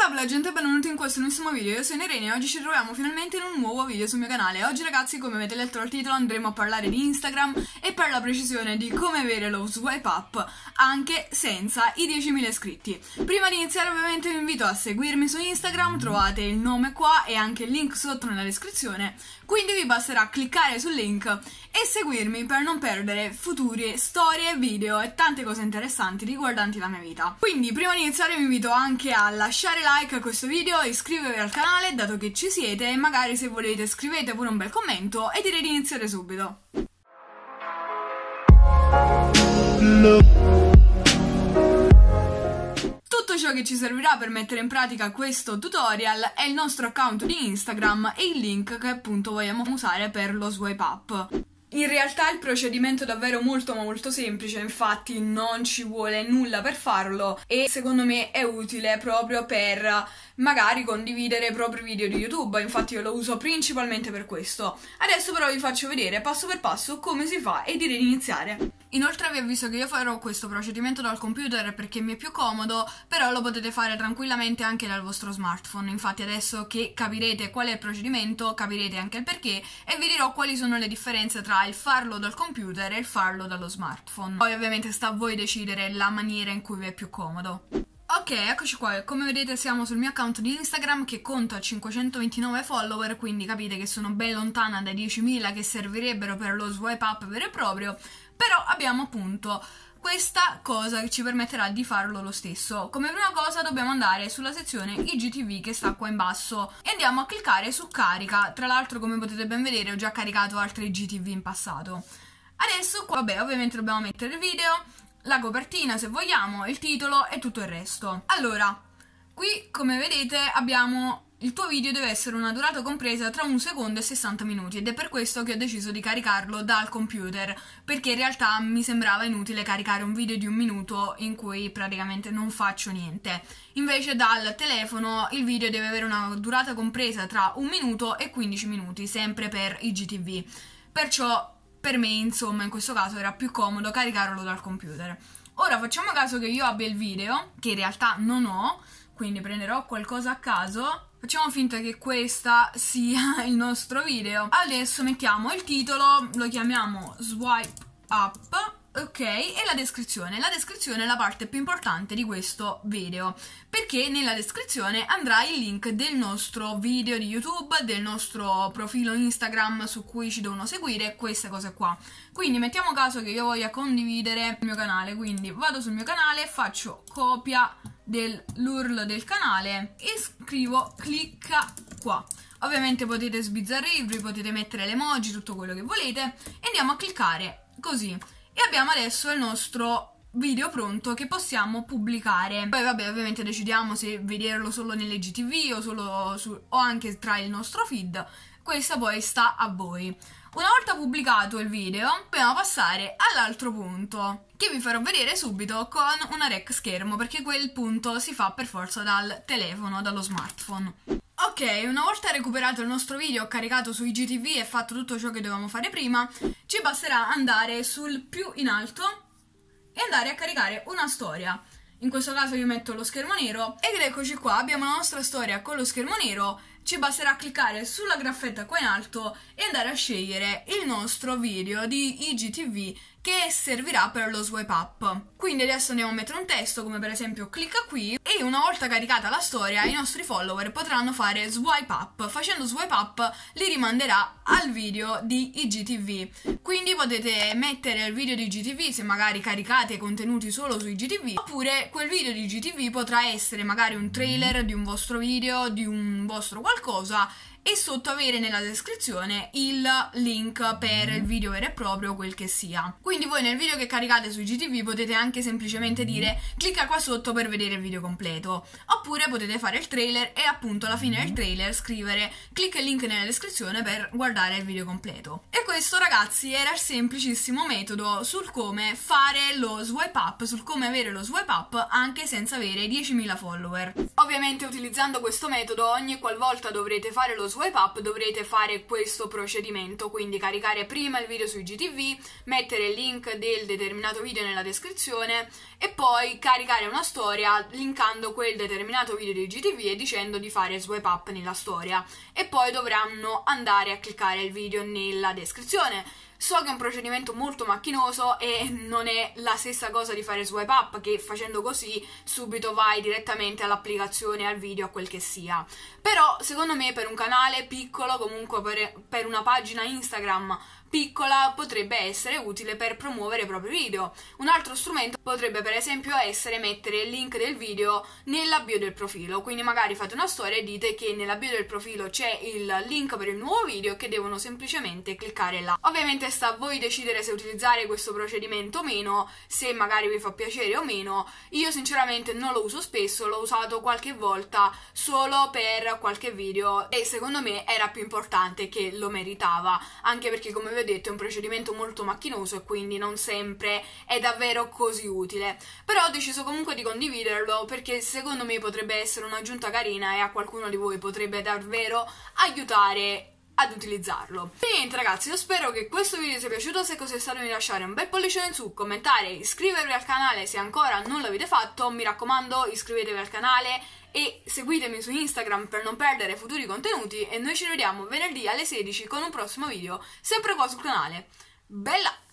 Ciao gente, benvenuti in questo nuovissimo video. Io sono Irene e oggi ci troviamo finalmente in un nuovo video sul mio canale. Oggi ragazzi, come avete letto dal titolo, andremo a parlare di Instagram e per la precisione di come avere lo swipe up anche senza i 10.000 iscritti. Prima di iniziare ovviamente vi invito a seguirmi su Instagram, trovate il nome qua e anche il link sotto nella descrizione. Quindi vi basterà cliccare sul link e seguirmi per non perdere future storie, video e tante cose interessanti riguardanti la mia vita. Quindi prima di iniziare vi invito anche a lasciare like a questo video, iscrivervi al canale dato che ci siete e magari se volete scrivete pure un bel commento e direi di iniziare subito. Tutto ciò che ci servirà per mettere in pratica questo tutorial è il nostro account di Instagram e il link che appunto vogliamo usare per lo swipe up. In realtà il procedimento è davvero molto semplice, infatti non ci vuole nulla per farlo e secondo me è utile proprio per magari condividere i propri video di YouTube, infatti io lo uso principalmente per questo. Adesso però vi faccio vedere passo per passo come si fa e direi di iniziare. Inoltre vi avviso che io farò questo procedimento dal computer perché mi è più comodo, però lo potete fare tranquillamente anche dal vostro smartphone. Infatti adesso che capirete qual è il procedimento, capirete anche il perché e vi dirò quali sono le differenze tra il farlo dal computer e il farlo dallo smartphone. Poi ovviamente sta a voi decidere la maniera in cui vi è più comodo. Ok, eccoci qua, come vedete siamo sul mio account di Instagram che conta 529 follower, quindi capite che sono ben lontana dai 10.000 che servirebbero per lo swipe up vero e proprio, però abbiamo appunto questa cosa che ci permetterà di farlo lo stesso. Come prima cosa dobbiamo andare sulla sezione IGTV che sta qua in basso e andiamo a cliccare su carica. Tra l'altro, come potete ben vedere, ho già caricato altri IGTV in passato. Adesso qua, vabbè, ovviamente dobbiamo mettere il video, la copertina se vogliamo, il titolo e tutto il resto. Allora, qui come vedete abbiamo il tuo video deve essere una durata compresa tra 1 secondo e 60 minuti ed è per questo che ho deciso di caricarlo dal computer, perché in realtà mi sembrava inutile caricare un video di 1 minuto in cui praticamente non faccio niente. Invece dal telefono il video deve avere una durata compresa tra 1 minuto e 15 minuti, sempre per IGTV. Perciò per me, insomma, in questo caso era più comodo caricarlo dal computer. Ora facciamo caso che io abbia il video, che in realtà non ho, quindi prenderò qualcosa a caso. Facciamo finta che questa sia il nostro video. Adesso mettiamo il titolo, lo chiamiamo swipe up, ok, e la descrizione. La descrizione è la parte più importante di questo video, perché nella descrizione andrà il link del nostro video di YouTube, del nostro profilo Instagram su cui ci devono seguire, queste cose qua. Quindi mettiamo caso che io voglia condividere il mio canale, quindi vado sul mio canale, faccio copia dell'URL del canale e scrivo clicca qua. Ovviamente potete sbizzarrirvi, potete mettere l'emoji, tutto quello che volete e andiamo a cliccare così e abbiamo adesso il nostro video pronto che possiamo pubblicare. Poi vabbè, ovviamente decidiamo se vederlo solo nell'IGTV o solo o anche tra il nostro feed, questa poi sta a voi. Una volta pubblicato il video dobbiamo passare all'altro punto che vi farò vedere subito con una rec schermo, perché quel punto si fa per forza dal telefono, dallo smartphone. Ok, una volta recuperato il nostro video, caricato su IGTV e fatto tutto ciò che dovevamo fare prima, ci basterà andare sul più in alto e andare a caricare una storia. In questo caso io metto lo schermo nero ed eccoci qua, abbiamo la nostra storia con lo schermo nero. Ci basterà cliccare sulla graffetta qua in alto e andare a scegliere il nostro video di IGTV che servirà per lo swipe up. Quindi adesso andiamo a mettere un testo come per esempio clicca qui e una volta caricata la storia i nostri follower potranno fare swipe up. Facendo swipe up li rimanderà al video di IGTV. Quindi potete mettere il video di IGTV se magari caricate contenuti solo su IGTV, oppure quel video di IGTV potrà essere magari un trailer di un vostro video, di un vostro qualcosa, e sotto avere nella descrizione il link per il video vero e proprio, quel che sia. Quindi voi nel video che caricate su IGTV potete anche semplicemente dire clicca qua sotto per vedere il video completo, oppure potete fare il trailer e appunto alla fine del trailer scrivere clicca il link nella descrizione per guardare il video completo. E questo ragazzi era il semplicissimo metodo sul come fare lo swipe up, sul come avere lo swipe up anche senza avere 10.000 follower. Ovviamente utilizzando questo metodo ogni qualvolta dovrete fare lo swipe up dovrete fare questo procedimento, quindi caricare prima il video su IGTV, mettere il link del determinato video nella descrizione e poi caricare una storia linkando quel determinato video di IGTV e dicendo di fare swipe up nella storia, e poi dovranno andare a cliccare il video nella descrizione. So che è un procedimento molto macchinoso e non è la stessa cosa di fare swipe up, che facendo così subito vai direttamente all'applicazione, al video, a quel che sia. Però secondo me per un canale piccolo, comunque per una pagina Instagram piccola, potrebbe essere utile per promuovere i propri video. Un altro strumento potrebbe per esempio essere mettere il link del video nella bio del profilo, quindi magari fate una storia e dite che nella bio del profilo c'è il link per il nuovo video e che devono semplicemente cliccare là. Ovviamente sta a voi decidere se utilizzare questo procedimento o meno, se magari vi fa piacere o meno. Io sinceramente non lo uso spesso, l'ho usato qualche volta solo per qualche video e secondo me era più importante, che lo meritava, anche perché come vi ho detto è un procedimento molto macchinoso e quindi non sempre è davvero così utile. Però ho deciso comunque di condividerlo perché secondo me potrebbe essere un'aggiunta carina e a qualcuno di voi potrebbe davvero aiutare ad utilizzarlo. Quindi niente ragazzi, io spero che questo video sia piaciuto. Se così è stato mi lasciare un bel pollice in su, commentare, iscrivervi al canale se ancora non l'avete fatto, mi raccomando iscrivetevi al canale e seguitemi su Instagram per non perdere futuri contenuti, e noi ci vediamo venerdì alle 16 con un prossimo video sempre qua sul canale. Bella!